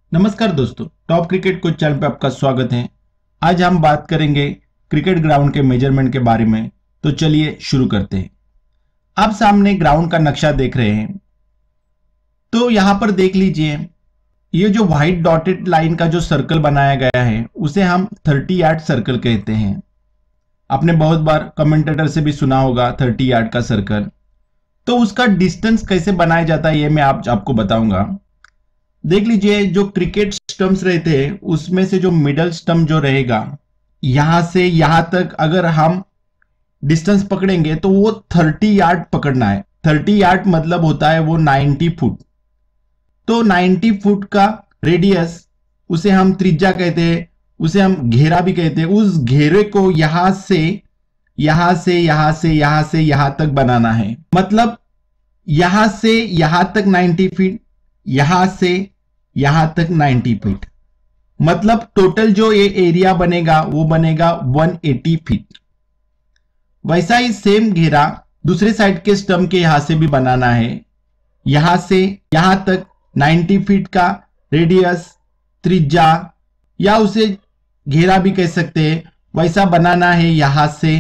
नमस्कार दोस्तों, top cricket coach channel पे आपका स्वागत है। आज हम बात करेंगे क्रिकेट ग्राउंड के मेजरमेंट के बारे में। तो चलिए शुरू करते हैं। आप सामने ग्राउंड का नक्शा देख रहे हैं। तो यहां पर देख लीजिए, ये जो व्हाइट डॉटेड लाइन का जो सर्कल बनाया गया है उसे हम 30 यार्ड सर्कल कहते हैं। आपने बहुत बार कमेंटेटर से भी सुना होगा 30 यार्ड का सर्कल। तो उसका डिस्टेंस कैसे बनाया जाता है ये मैं आपको बताऊंगा। देख लीजिए, जो क्रिकेट स्टंप्स रहते हैं उसमें से जो मिडल स्टंप जो रहेगा, यहां से यहां तक अगर हम डिस्टेंस पकड़ेंगे तो वो 30 यार्ड पकड़ना है। 30 यार्ड मतलब होता है वो 90 फुट। तो 90 फुट का रेडियस, उसे हम त्रिज्या कहते हैं, उसे हम घेरा भी कहते हैं। उस घेरे को यहां से यहां से यहां से यहां से यहां तक बनाना है। मतलब यहां से यहां तक 90 फीट, यहां से यहां तक 90 फीट। मतलब टोटल जो ये एरिया बनेगा वो बनेगा 180 फीट। वैसा ही सेम घेरा दूसरे साइड के स्टंप के यहां से भी बनाना है। यहां से यहां तक 90 फीट का रेडियस, त्रिज्या, या उसे घेरा भी कह सकते हैं, वैसा बनाना है यहां से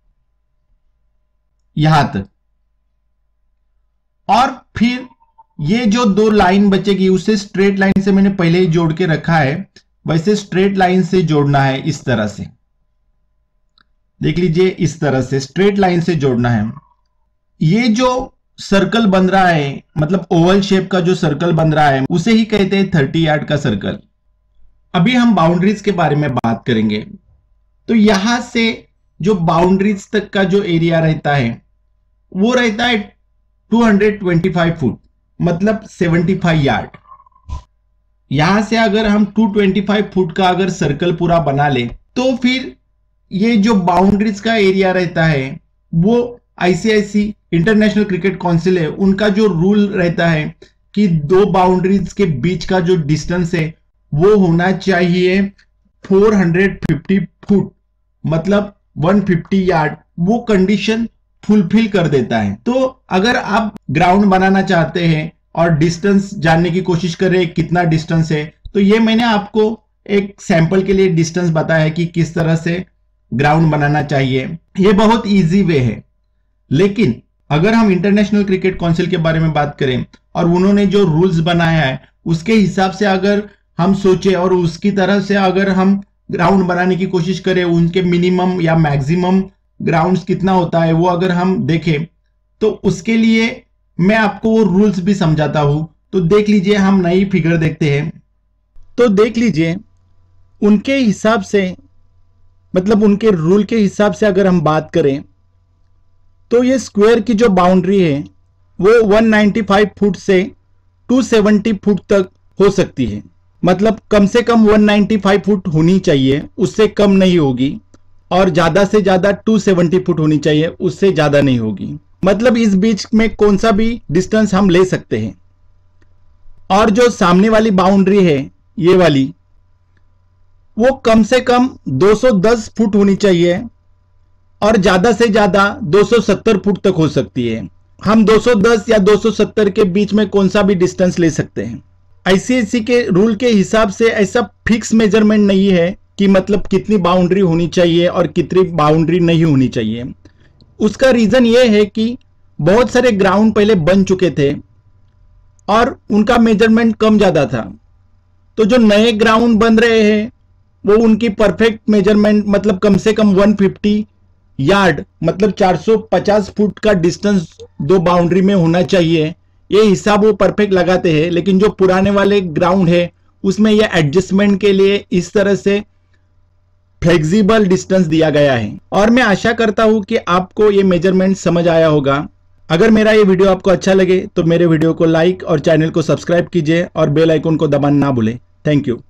यहां तक। और फिर ये जो दो लाइन बचेगी उसे स्ट्रेट लाइन से मैंने पहले ही जोड़ के रखा है, वैसे स्ट्रेट लाइन से जोड़ना है। इस तरह से देख लीजिए, इस तरह से स्ट्रेट लाइन से जोड़ना है। ये जो सर्कल बन रहा है, मतलब ओवल शेप का जो सर्कल बन रहा है, उसे ही कहते हैं 30 यार्ड का सर्कल। अभी हम बाउंड्रीज के बारे में बात करेंगे। तो यहां से जो बाउंड्रीज तक का जो एरिया रहता है वो रहता है 225 फुट, मतलब 75 यार्ड। यहां से अगर हम 225 फुट का अगर सर्कल पूरा बना ले तो फिर ये जो बाउंड्रीज का एरिया रहता है वो आईसीआईसी इंटरनेशनल क्रिकेट काउंसिल है, उनका जो रूल रहता है कि दो बाउंड्रीज के बीच का जो डिस्टेंस है वो होना चाहिए 450 फुट, मतलब 150 यार्ड। वो कंडीशन फुलफिल कर देता है। तो अगर आप ग्राउंड बनाना चाहते हैं और डिस्टेंस जानने की कोशिश कर रहे हैं कितना डिस्टेंस है, तो ये मैंने आपको एक सैंपल के लिए डिस्टेंस बताया है कि किस तरह से ग्राउंड बनाना चाहिए। ये बहुत इजी वे है। लेकिन अगर हम इंटरनेशनल क्रिकेट काउंसिल के बारे में बात करें और उन्होंने जो रूल्स बनाया है उसके हिसाब से अगर हम सोचे और उसकी तरह से अगर हम ग्राउंड बनाने की कोशिश करें, उनके मिनिमम या मैक्सिमम ग्राउंड्स कितना होता है वो अगर हम देखें, तो उसके लिए मैं आपको वो रूल्स भी समझाता हूं। तो देख लीजिए, हम नई फिगर देखते हैं। तो देख लीजिए, उनके हिसाब से, मतलब उनके रूल के हिसाब से अगर हम बात करें तो ये स्क्वायर की जो बाउंड्री है वो 195 फुट से 270 फुट तक हो सकती है। मतलब कम से कम 195 फुट होनी चाहिए, उससे कम नहीं होगी, और ज्यादा से ज्यादा 270 फुट होनी चाहिए, उससे ज्यादा नहीं होगी। मतलब इस बीच में कौन सा भी डिस्टेंस हम ले सकते हैं। और जो सामने वाली बाउंड्री है, ये वाली, वो कम से कम 210 फुट होनी चाहिए और ज्यादा से ज्यादा 270 फुट तक हो सकती है। हम 210 या 270 के बीच में कौन सा भी डिस्टेंस ले सकते हैं। आईसीसी के रूल के हिसाब से ऐसा फिक्स मेजरमेंट नहीं है कि मतलब कितनी बाउंड्री होनी चाहिए और कितनी बाउंड्री नहीं होनी चाहिए। उसका रीजन ये है कि बहुत सारे ग्राउंड पहले बन चुके थे और उनका मेजरमेंट कम ज्यादा था। तो जो नए ग्राउंड बन रहे हैं वो उनकी परफेक्ट मेजरमेंट, मतलब कम से कम 150 यार्ड, मतलब 450 फुट का डिस्टेंस दो बाउंड्री में होना चाहिए, ये हिसाब वो परफेक्ट लगाते हैं। लेकिन जो पुराने वाले ग्राउंड है उसमें ये एडजस्टमेंट के लिए इस तरह से फ्लेक्सिबल डिस्टेंस दिया गया है। और मैं आशा करता हूं कि आपको ये मेजरमेंट समझ आया होगा। अगर मेरा ये वीडियो आपको अच्छा लगे तो मेरे वीडियो को लाइक और चैनल को सब्सक्राइब कीजिए और बेल आइकन को दबाना ना भूलें। Thank you.